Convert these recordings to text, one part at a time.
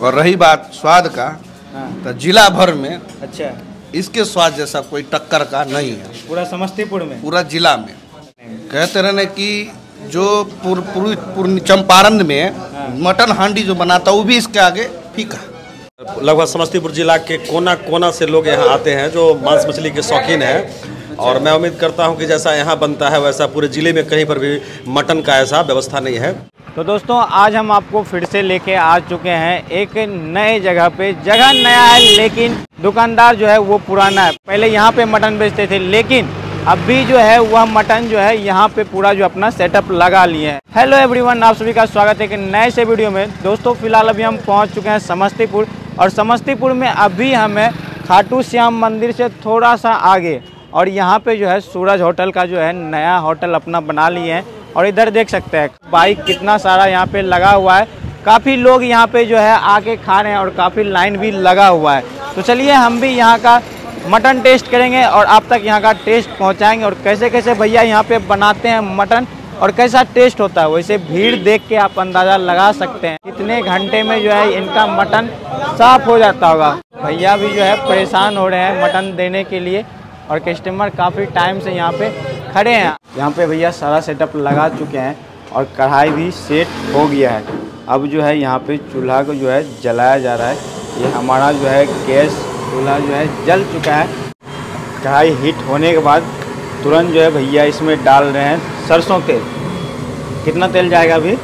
और रही बात स्वाद का, तो जिला भर में अच्छा इसके स्वाद जैसा कोई टक्कर का नहीं है। पूरा समस्तीपुर में, पूरा जिला में कहते रहे कि जो पूर्व चंपारण में मटन हांडी जो बनाता वो भी इसके आगे फीका। लगभग समस्तीपुर जिला के कोना कोना से लोग यहाँ आते हैं जो मांस मछली के शौकीन हैं, और मैं उम्मीद करता हूँ कि जैसा यहाँ बनता है वैसा पूरे ज़िले में कहीं पर भी मटन का ऐसा व्यवस्था नहीं है। तो दोस्तों आज हम आपको फिर से लेके आ चुके हैं एक नए जगह पे। जगह नया है लेकिन दुकानदार जो है वो पुराना है। पहले यहाँ पे मटन बेचते थे, लेकिन अभी जो है वह मटन जो है यहाँ पे पूरा जो अपना सेटअप लगा लिए हैं। हेलो एवरीवन, आप सभी का स्वागत है एक नए से वीडियो में। दोस्तों फिलहाल अभी हम पहुँच चुके हैं समस्तीपुर, और समस्तीपुर में अभी हमें खाटू श्याम मंदिर से थोड़ा सा आगे, और यहाँ पे जो है सूरज होटल का जो है नया होटल अपना बना लिए हैं। और इधर देख सकते हैं बाइक कितना सारा यहाँ पे लगा हुआ है। काफ़ी लोग यहाँ पे जो है आके खा रहे हैं और काफ़ी लाइन भी लगा हुआ है। तो चलिए हम भी यहाँ का मटन टेस्ट करेंगे और आप तक यहाँ का टेस्ट पहुँचाएंगे, और कैसे कैसे भैया यहाँ पे बनाते हैं मटन और कैसा टेस्ट होता है। वैसे भीड़ देख के आप अंदाज़ा लगा सकते हैं कितने घंटे में जो है इनका मटन साफ़ हो जाता होगा। भैया भी जो है परेशान हो रहे हैं मटन देने के लिए, और कस्टमर काफ़ी टाइम से यहाँ पे खड़े हैं। यहाँ पे भैया सारा सेटअप लगा चुके हैं और कढ़ाई भी सेट हो गया है। अब जो है यहाँ पे चूल्हा को जो है जलाया जा रहा है। ये हमारा जो है गैस चूल्हा जो है जल चुका है। कढ़ाई हीट होने के बाद तुरंत जो है भैया इसमें डाल रहे हैं सरसों तेल। कितना तेल जाएगा अभी?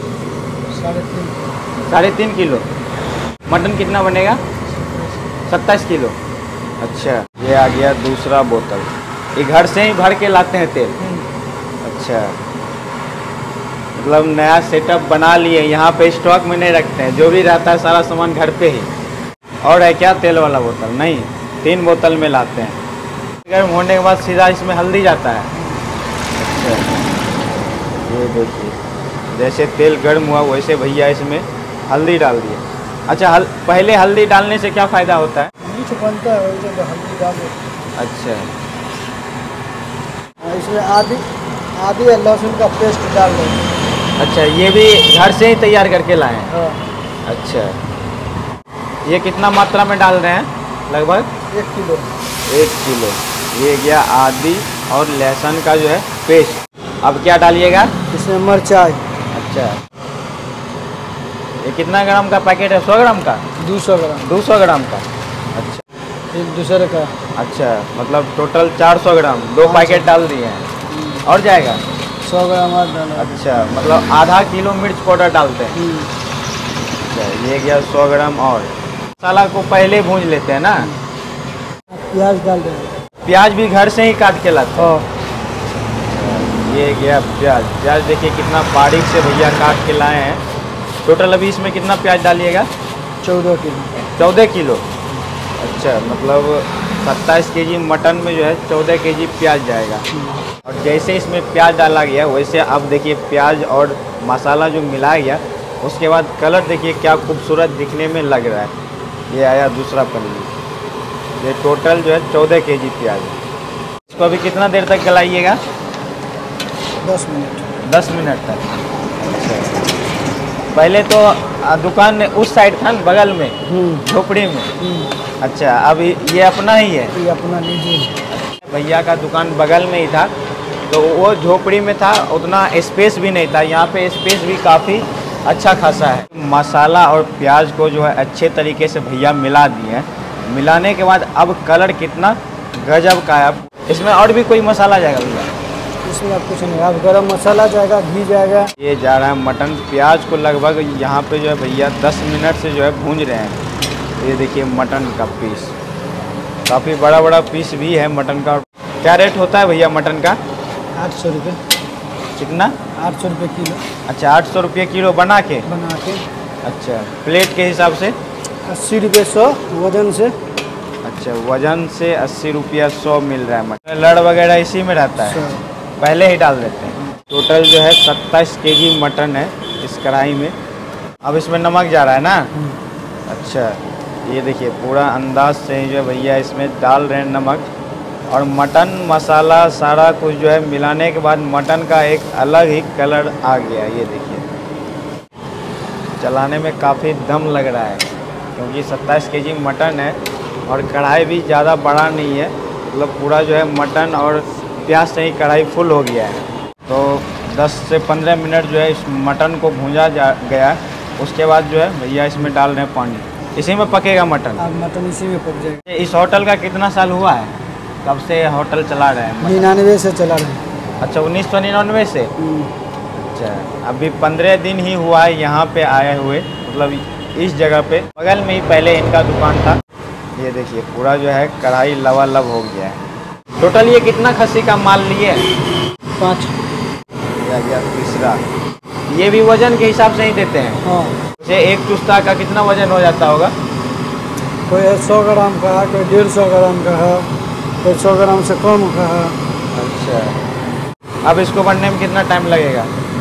3.5 किलो। मटन कितना बनेगा? 27 किलो। अच्छा, ये आ गया दूसरा बोतल। ये घर से ही भर के लाते हैं तेल? अच्छा, मतलब नया सेटअप बना लिए, यहाँ पे स्टॉक में नहीं रखते हैं, जो भी रहता है सारा सामान घर पे ही। और है क्या तेल वाला बोतल? नहीं, 3 बोतल में लाते हैं। गर्म होने के बाद सीधा इसमें हल्दी जाता है। अच्छा, ये देखिए जैसे तेल गर्म हुआ वैसे भैया इसमें हल्दी डाल दिए। अच्छा, पहले हल्दी डालने से क्या फ़ायदा होता है? बनता है वैसे हल्दी डाल दो। अच्छा, इसमें आदि लहसुन का पेस्ट डाल दो। अच्छा, ये भी घर से ही तैयार करके लाए हैं? हाँ। अच्छा, ये कितना मात्रा में डाल रहे हैं? लगभग 1 किलो। 1 किलो। ये गया आदि और लहसुन का जो है पेस्ट। अब क्या डालिएगा इसमें? मिर्चाई। अच्छा, ये कितना ग्राम का पैकेट है? 100 ग्राम का? 200 ग्राम। 200 ग्राम का। अच्छा, एक दूसरे का। अच्छा, मतलब टोटल 400 ग्राम 2 पैकेट डाल दिए हैं। और जाएगा 100 ग्राम और डाला। अच्छा, मतलब आधा किलो मिर्च पाउडर डालते हैं। अच्छा, ये गया 100 ग्राम। और मसाला को पहले भूंज लेते हैं ना? प्याज डाल देंगे। प्याज भी घर से ही काट के लाते हैं? ये गया प्याज। प्याज देखिए कितना बारीक से भैया काट के लाए हैं। टोटल अभी इसमें कितना प्याज डालिएगा? 14 किलो। 14 किलो। अच्छा, मतलब 27 केजी मटन में जो है 14 केजी प्याज जाएगा। और जैसे इसमें प्याज डाला गया वैसे अब देखिए प्याज और मसाला जो मिलाया गया उसके बाद कलर देखिए क्या खूबसूरत दिखने में लग रहा है। ये आया दूसरा पल्ली। ये टोटल जो है 14 केजी प्याज है। इसको अभी कितना देर तक गलाइएगा? 10 मिनट। 10 मिनट तक। अच्छा, पहले तो दुकान उस साइड था ना बगल में, झोपड़ी में। अच्छा, अब ये अपना ही है? ये अपना निजी है। भैया का दुकान बगल में ही था, तो वो झोपड़ी में था, उतना स्पेस भी नहीं था। यहाँ पे स्पेस भी काफ़ी अच्छा खासा है। मसाला और प्याज को जो है अच्छे तरीके से भैया मिला दिए हैं। मिलाने के बाद अब कलर कितना गजब का है। अब इसमें और भी कोई मसाला जाएगा भैया? इसमें अब कुछ नहीं, अब गरम मसाला जाएगा, घी जाएगा। ये जा रहा है मटन। प्याज को लगभग यहाँ पे जो है भैया 10 मिनट से जो है भूंज रहे हैं। ये देखिए मटन का पीस, काफ़ी बड़ा बड़ा पीस भी है मटन का। क्या रेट होता है भैया मटन का? 800 रुपये। कितना? 800 रुपये किलो। अच्छा, 800 रुपये किलो बना के? अच्छा, प्लेट के हिसाब से? 80 रुपये 100 वजन से। अच्छा, वजन से 80 रुपया 100 मिल रहा है मटन। लड़ वगैरह इसी में रहता है? पहले ही डाल देते हैं। टोटल जो है 27 केजी मटन है इस कढ़ाई में। अब इसमें नमक जा रहा है ना? अच्छा, ये देखिए पूरा अंदाज से जो है भैया इसमें डाल रहे हैं नमक। और मटन मसाला सारा कुछ जो है मिलाने के बाद मटन का एक अलग ही कलर आ गया। ये देखिए चलाने में काफ़ी दम लग रहा है। क्योंकि 27 केजी मटन है और कढ़ाई भी ज़्यादा बड़ा नहीं है, मतलब पूरा जो है मटन और प्याज से ही कढ़ाई फुल हो गया है। तो 10 से 15 मिनट जो है इस मटन को भूंजा गया। उसके बाद जो है भैया इसमें डाल रहे हैं पानी, इसी में पकेगा मटन। अब मटन इसी में पक जाएगा। इस होटल का कितना साल हुआ है, कब से होटल चला रहे हैं? 99 से चला रहे हैं। अच्छा, 1999 से। अच्छा, अभी 15 दिन ही हुआ है यहाँ पे आए हुए, मतलब इस जगह पे। बगल में ही पहले इनका दुकान था। ये देखिए पूरा जो है कढ़ाई लबालब हो गया है। टोटल ये कितना खस्सी का माल लिए? 5। या तीसरा। ये भी वजन के हिसाब से ही देते हैं? हाँ। जैसे एक चुस्ता का कितना वजन हो जाता होगा? कोई 100 ग्राम का है, कोई 150 ग्राम का है, कोई 100 ग्राम से कम का है। अच्छा, अब इसको बनने में कितना टाइम लगेगा?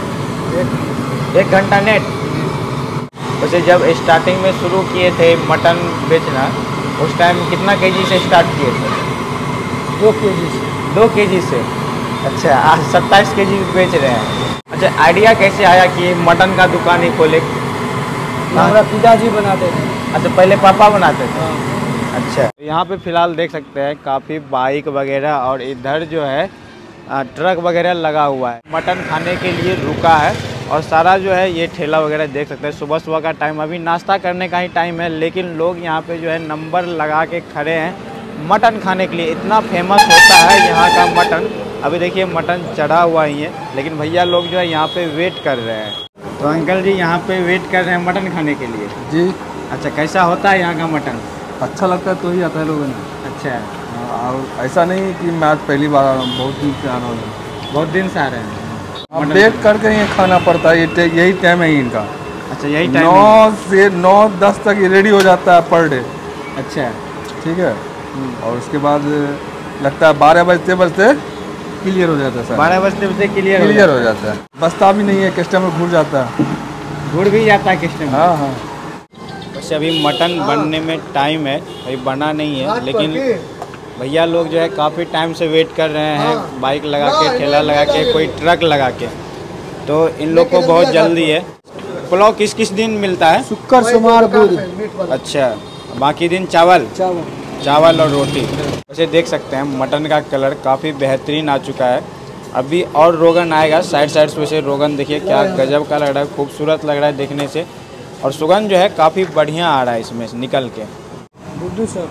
1 घंटा नेट। वैसे जब स्टार्टिंग में शुरू किए थे मटन बेचना, उस टाइम कितना केजी से स्टार्ट किए थे? 2 केजी से। 2 केजी से। अच्छा, आज 27 केजी बेच रहे हैं। अच्छा, आइडिया कैसे आया कि मटन का दुकान ही खोले? हमारा पिताजी बनाते थे। अच्छा, पहले पापा बनाते थे। अच्छा, यहाँ पे फिलहाल देख सकते हैं काफ़ी बाइक वगैरह और इधर जो है ट्रक वगैरह लगा हुआ है। मटन खाने के लिए रुका है और सारा जो है ये ठेला वगैरह देख सकते हैं। सुबह का टाइम, अभी नाश्ता करने का ही टाइम है, लेकिन लोग यहाँ पे जो है नंबर लगा के खड़े हैं मटन खाने के लिए। इतना फेमस होता है यहाँ का मटन। अभी देखिए मटन चढ़ा हुआ ही है, लेकिन भैया लोग जो है यहाँ पे वेट कर रहे हैं। तो अंकल जी यहाँ पे वेट कर रहे हैं मटन खाने के लिए? जी। अच्छा, कैसा होता है यहाँ का मटन? अच्छा लगता है तो ही आता है लोगों ने। अच्छा, और ऐसा नहीं कि मैं आज पहली बार आ रहा हूँ, बहुत दिन से आ रहा हूँ। बहुत दिन से आ रहे हैं। अब वेट करके ही खाना पड़ता है, यही टाइम है इनका। अच्छा, यही टाइम 9 से 9-10 तक ये रेडी हो जाता है पर डे। अच्छा, ठीक है। और उसके बाद लगता है 12 बजते क्लियर हो जाता है सर। 12 बजते क्लियर हो जाता है। बसता भी नहीं है, कस्टमर घूर जाता है। घूर भी जाता है कस्टमर? हाँ हाँ। वैसे अभी मटन बनने में टाइम है, अभी बना नहीं है, लेकिन भैया लोग जो है काफ़ी टाइम से वेट कर रहे हैं, बाइक लगा के, ठेला लगा के, कोई ट्रक लगा के। तो इन लोग को बहुत जल्दी है। पुलाव किस किस दिन मिलता है? शुक्र, सोमवार, बुध। अच्छा, बाकी दिन चावल और रोटी। वैसे देख सकते हैं मटन का कलर काफ़ी बेहतरीन आ चुका है। अभी और रोगन आएगा साइड से। वैसे रोगन देखिए क्या गजब का लग रहा है, खूबसूरत लग रहा है देखने से, और सुगंध जो है काफ़ी बढ़िया आ रहा है इसमें से निकल के। बुद्धू सर,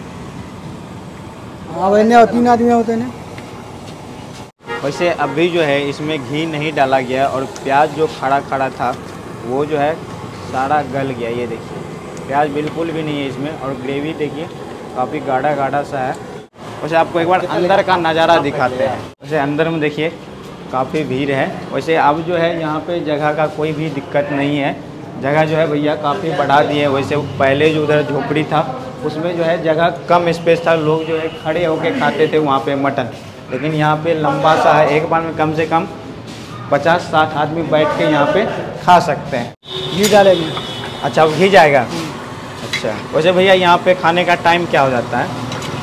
हाँ भाई, 3 आदमी होते हैं। वैसे अभी जो है इसमें घी नहीं डाला गया और प्याज जो खड़ा था वो जो है सारा गल गया। ये देखिए प्याज बिल्कुल भी नहीं है इसमें, और ग्रेवी देखिए काफ़ी गाढ़ा सा है। वैसे आपको एक बार अंदर का नज़ारा दिखाते हैं। वैसे अंदर में देखिए काफ़ी भीड़ है। वैसे अब जो है यहाँ पे जगह का कोई भी दिक्कत नहीं है, जगह जो है भैया काफ़ी बढ़ा दिए। वैसे पहले जो उधर झोपड़ी था उसमें जो है जगह कम स्पेस था, लोग जो है खड़े होके खाते थे वहाँ पे मटन, लेकिन यहाँ पे लंबा सा है, एक बार में कम से कम 50-60 आदमी बैठ के यहाँ पे खा सकते हैं। घी डालेंगे। अच्छा, अब घी जाएगा। अच्छा, वैसे भैया यहाँ पे खाने का टाइम क्या हो जाता है?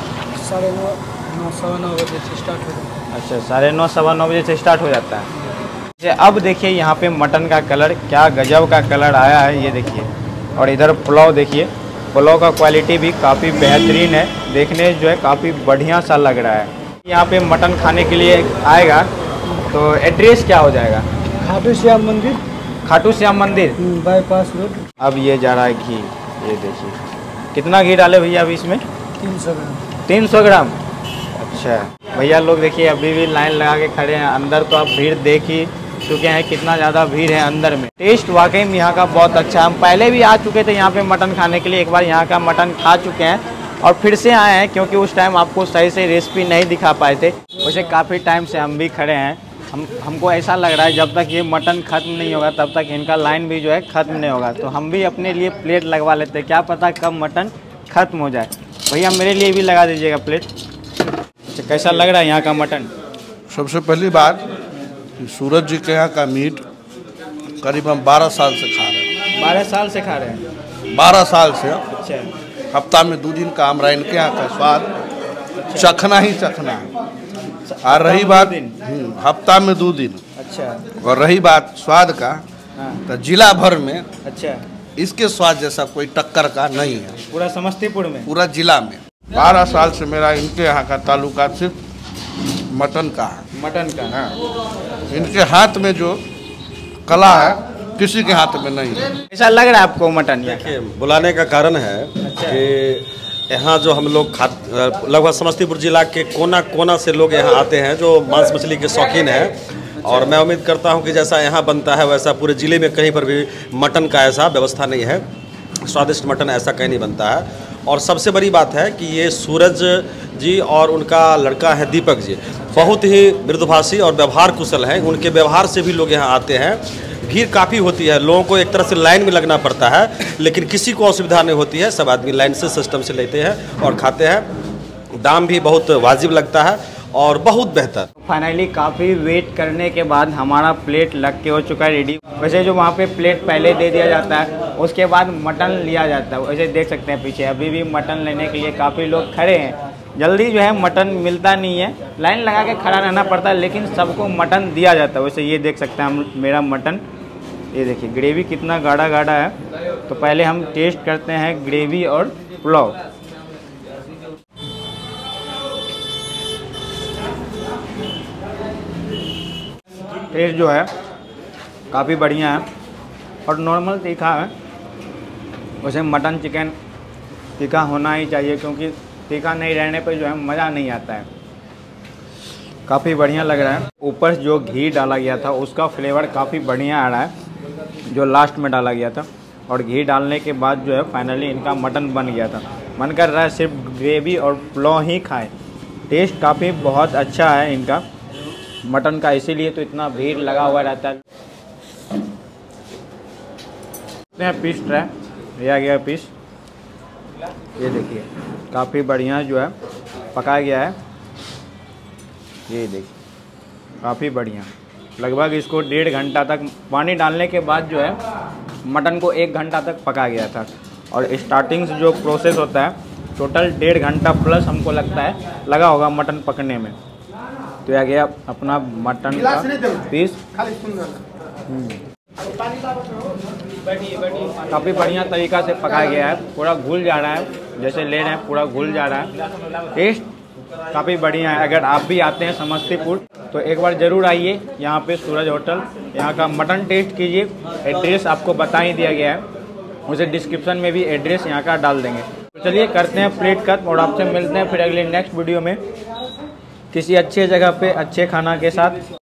9:30 सवा 9 बजे से स्टार्ट हो जाता है। अच्छा, 9:30 सवा 9 बजे से स्टार्ट हो जाता है। अब देखिए यहाँ पे मटन का कलर क्या गजब का कलर आया है, ये देखिए। और इधर पुलाव देखिए, पुलाव का क्वालिटी भी काफ़ी बेहतरीन है, देखने जो है काफ़ी बढ़िया सा लग रहा है। यहाँ पे मटन खाने के लिए आएगा तो एड्रेस क्या हो जाएगा? खाटू श्याम मंदिर। खाटू श्याम मंदिर, बाईपास रोड। अब ये जा रहा है घी, ये देखिए कितना घी डाले भैया अभी इसमें? 300 ग्राम। 300 ग्राम। अच्छा, भैया लोग देखिए अभी भी लाइन लगा के खड़े हैं। अंदर तो आप भीड़ देख ही चुके हैं कितना ज़्यादा भीड़ है अंदर में। टेस्ट वाकई में यहाँ का बहुत अच्छा। हम पहले भी आ चुके थे यहाँ पे मटन खाने के लिए, एक बार यहाँ का मटन खा चुके हैं और फिर से आए हैं, क्योंकि उस टाइम आपको सही से रेसिपी नहीं दिखा पाए थे। वैसे काफ़ी टाइम से हम भी खड़े हैं। हमको ऐसा लग रहा है जब तक ये मटन ख़त्म नहीं होगा तब तक इनका लाइन भी जो है ख़त्म नहीं होगा। तो हम भी अपने लिए प्लेट लगवा लेते हैं, क्या पता कब मटन ख़त्म हो जाए। भैया मेरे लिए भी लगा दीजिएगा प्लेट। अच्छा, कैसा लग रहा है यहाँ का मटन? सबसे पहली बात, सूरज जी के यहाँ का मीट करीब हम 12 साल से खा रहे हैं। 12 साल से खा रहे हैं? 12 साल से। अच्छा, हफ्ता में 2 दिन काम रहा इनके यहाँ का स्वाद चखना ही चखना है। और रही बात हफ्ता में 2 दिन। अच्छा, और रही बात स्वाद का, हाँ, तो जिला भर में अच्छा इसके स्वाद जैसा कोई टक्कर का नहीं है पूरा समस्तीपुर में। पूरा जिला में। 12 साल से मेरा इनके यहाँ का ताल्लुका सिर्फ मटन का है। मटन का। हाँ, इनके हाथ में जो कला है किसी के हाथ में नहीं है। ऐसा लग रहा है आपको मटन यहाँ? देखिए, बुलाने का कारण है कि यहाँ जो हम लोग लगभग समस्तीपुर जिला के कोना कोना से लोग यहाँ आते हैं जो मांस मछली के शौकीन हैं, और मैं उम्मीद करता हूँ कि जैसा यहाँ बनता है वैसा पूरे ज़िले में कहीं पर भी मटन का ऐसा व्यवस्था नहीं है। स्वादिष्ट मटन ऐसा कहीं नहीं बनता है। और सबसे बड़ी बात है कि ये सूरज जी और उनका लड़का है दीपक जी बहुत ही मृदुभाषी और व्यवहार कुशल हैं। उनके व्यवहार से भी लोग यहाँ आते हैं। भीड़ काफ़ी होती है, लोगों को एक तरह से लाइन में लगना पड़ता है, लेकिन किसी को असुविधा नहीं होती है। सब आदमी लाइन से सिस्टम से लेते हैं और खाते हैं। दाम भी बहुत वाजिब लगता है और बहुत बेहतर। फाइनली काफ़ी वेट करने के बाद हमारा प्लेट लग के हो चुका है रेडी। वैसे जो वहाँ पे प्लेट पहले दे दिया जाता है उसके बाद मटन लिया जाता है। वैसे देख सकते हैं पीछे अभी भी मटन लेने के लिए काफ़ी लोग खड़े हैं। जल्दी जो है मटन मिलता नहीं है, लाइन लगा के खड़ा रहना पड़ता है, लेकिन सबको मटन दिया जाता है। वैसे ये देख सकते हैं हम मेरा मटन, ये देखिए ग्रेवी कितना गाढ़ा गाढ़ा है। तो पहले हम टेस्ट करते हैं ग्रेवी और पुलाव। टेस्ट जो है काफ़ी बढ़िया है और नॉर्मल तीखा है। वैसे मटन चिकन तीखा होना ही चाहिए, क्योंकि तीखा नहीं रहने पर जो है मज़ा नहीं आता है। काफ़ी बढ़िया लग रहा है। ऊपर जो घी डाला गया था उसका फ्लेवर काफ़ी बढ़िया आ रहा है, जो लास्ट में डाला गया था। और घी डालने के बाद जो है फाइनली इनका मटन बन गया था। मन कर रहा है सिर्फ ग्रेवी और पुलाव ही खाएं। टेस्ट काफ़ी बहुत अच्छा है इनका मटन का, इसीलिए तो इतना भीड़ लगा हुआ रहता है। पीस ट्राई, ये आ गया पीस, ये देखिए काफ़ी बढ़िया जो है पकाया गया है। ये देखिए काफ़ी बढ़िया। लगभग इसको 1.5 घंटा तक पानी डालने के बाद जो है मटन को 1 घंटा तक पकाया गया था। और स्टार्टिंग से जो प्रोसेस होता है टोटल 1.5 घंटा प्लस हमको लगता है लगा होगा मटन पकने में। तो आ गया अपना मटन का पीस। काफ़ी बढ़िया तरीक़ा से पकाया गया है, पूरा घुल जा रहा है, जैसे ले रहे हैं पूरा घुल जा रहा है। टेस्ट काफ़ी बढ़िया है। अगर आप भी आते हैं समस्तीपुर तो एक बार ज़रूर आइए यहाँ पे सूरज होटल, यहाँ का मटन टेस्ट कीजिए। एड्रेस आपको बता ही दिया गया है, मुझे डिस्क्रिप्शन में भी एड्रेस यहाँ का डाल देंगे। तो चलिए करते हैं प्लेट कट और आपसे मिलते हैं फिर अगले नेक्स्ट वीडियो में किसी अच्छे जगह पे अच्छे खाना के साथ।